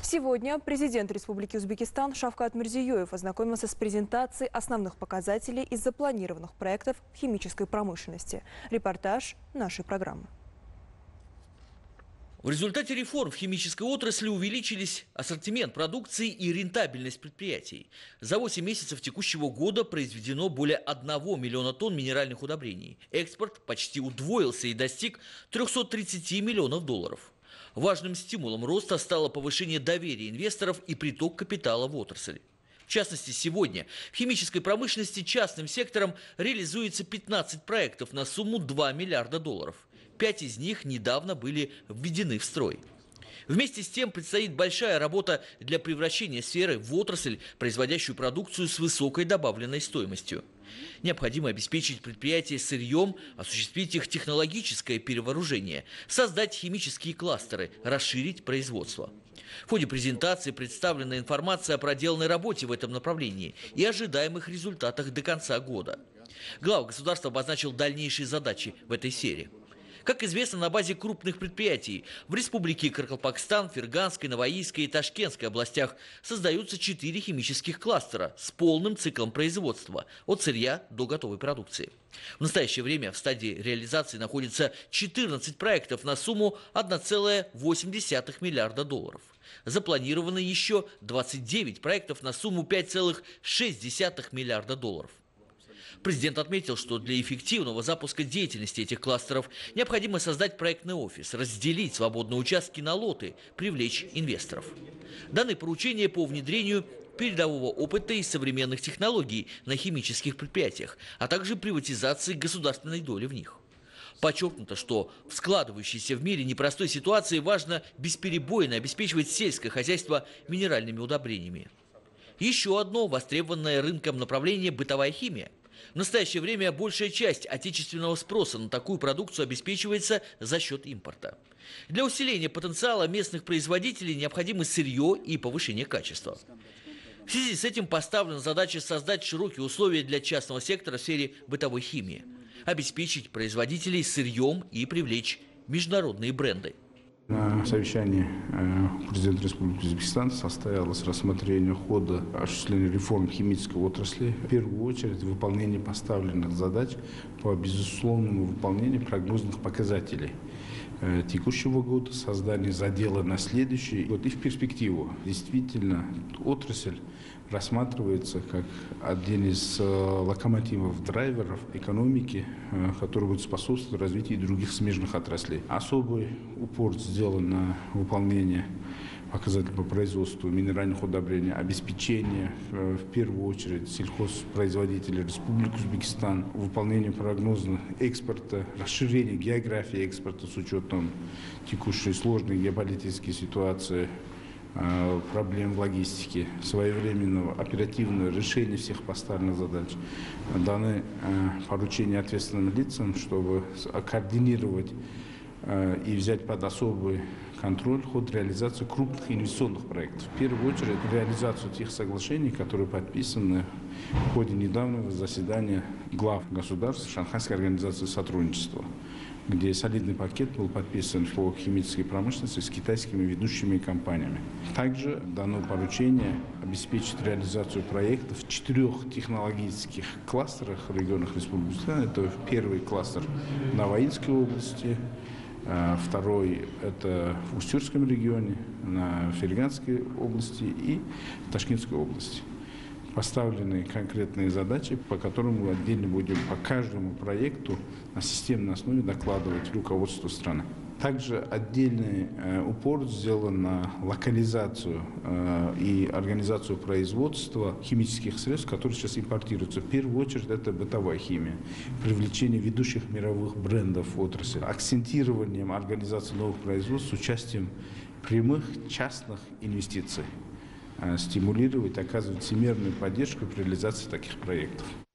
Сегодня президент Республики Узбекистан Шавкат Мирзиёев ознакомился с презентацией основных показателей из запланированных проектов в химической промышленности. Репортаж нашей программы. В результате реформ в химической отрасли увеличились ассортимент продукции и рентабельность предприятий. За 8 месяцев текущего года произведено более 1 миллиона тонн минеральных удобрений. Экспорт почти удвоился и достиг 330 миллионов долларов. Важным стимулом роста стало повышение доверия инвесторов и приток капитала в отрасль. В частности, сегодня в химической промышленности частным сектором реализуется 15 проектов на сумму 2 миллиарда долларов. 5 из них недавно были введены в строй. Вместе с тем предстоит большая работа для превращения сферы в отрасль, производящую продукцию с высокой добавленной стоимостью. Необходимо обеспечить предприятия сырьем, осуществить их технологическое перевооружение, создать химические кластеры, расширить производство. В ходе презентации представлена информация о проделанной работе в этом направлении и ожидаемых результатах до конца года. Глава государства обозначил дальнейшие задачи в этой сфере. Как известно, на базе крупных предприятий в республике Каракалпакстан, Ферганской, Наваийской и Ташкентской областях создаются 4 химических кластера с полным циклом производства от сырья до готовой продукции. В настоящее время в стадии реализации находится 14 проектов на сумму 1,8 миллиарда долларов. Запланировано еще 29 проектов на сумму 5,6 миллиарда долларов. Президент отметил, что для эффективного запуска деятельности этих кластеров необходимо создать проектный офис, разделить свободные участки на лоты, привлечь инвесторов. Даны поручения по внедрению передового опыта и современных технологий на химических предприятиях, а также приватизации государственной доли в них. Подчеркнуто, что в складывающейся в мире непростой ситуации важно бесперебойно обеспечивать сельское хозяйство минеральными удобрениями. Еще одно востребованное рынком направление – бытовая химия. В настоящее время большая часть отечественного спроса на такую продукцию обеспечивается за счет импорта. Для усиления потенциала местных производителей необходимо сырье и повышение качества. В связи с этим поставлена задача создать широкие условия для частного сектора в сфере бытовой химии, обеспечить производителей сырьем и привлечь международные бренды. На совещании президента Республики Узбекистан состоялось рассмотрение хода осуществления реформ химической отрасли. В первую очередь выполнение поставленных задач по безусловному выполнению прогнозных показателей текущего года, создание задела на следующий год и в перспективу. Действительно, отрасль рассматривается как один из локомотивов, драйверов экономики, который будет способствовать развитию других смежных отраслей. Особый упор сделан на выполнение показателей по производству минеральных удобрений, обеспечение, в первую очередь, сельхозпроизводителей Республики Узбекистан, выполнение прогноза экспорта, расширение географии экспорта с учетом текущей сложной геополитической ситуации, проблем в логистике, своевременного оперативного решения всех поставленных задач. Даны поручения ответственным лицам, чтобы координировать и взять под особый контроль ход реализации крупных инвестиционных проектов. В первую очередь реализацию тех соглашений, которые подписаны в ходе недавнего заседания глав государств Шанхайской организации сотрудничества, где солидный пакет был подписан по химической промышленности с китайскими ведущими компаниями. Также дано поручение обеспечить реализацию проектов в 4 технологических кластерах в регионах Республики Узбекистан. Это первый кластер в Наваинской области, второй – это в Устюрском регионе, на Ферганской области и в Ташкентской области. Поставлены конкретные задачи, по которым мы отдельно будем по каждому проекту на системной основе докладывать руководству страны. Также отдельный упор сделан на локализацию и организацию производства химических средств, которые сейчас импортируются. В первую очередь это бытовая химия, привлечение ведущих мировых брендов в отрасли, акцентированием организации новых производств с участием прямых частных инвестиций, стимулировать, оказывать всемирную поддержку при реализации таких проектов.